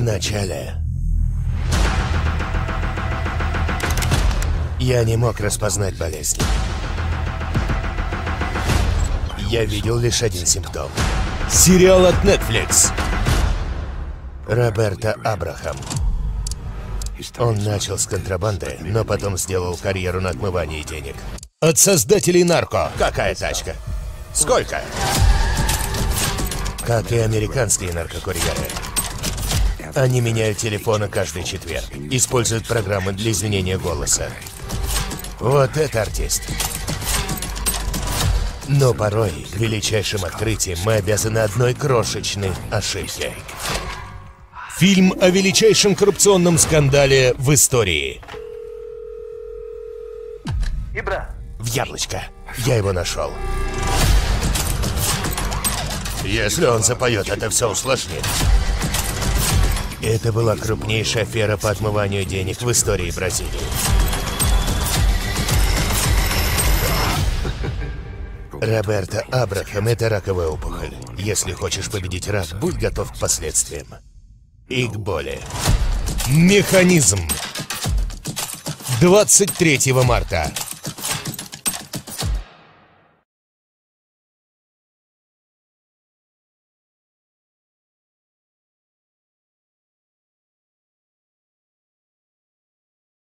Вначале я не мог распознать болезнь. Я видел лишь один симптом. Сериал от Netflix. Роберто Абрахам. Он начал с контрабанды, но потом сделал карьеру на отмывании денег. От создателей «Нарко». Какая тачка? Сколько? Как и американские наркокурьеры. Они меняют телефоны каждый четверг. Используют программы для изменения голоса. Вот это артист. Но порой величайшим открытием мы обязаны одной крошечной ошибке. Фильм о величайшем коррупционном скандале в истории. В яблочко. Я его нашел. Если он запоет, это все усложнит. Это была крупнейшая афера по отмыванию денег в истории Бразилии. Роберто Абрахам — это раковая опухоль. Если хочешь победить рак, будь готов к последствиям. И к боли. Механизм. 23 марта.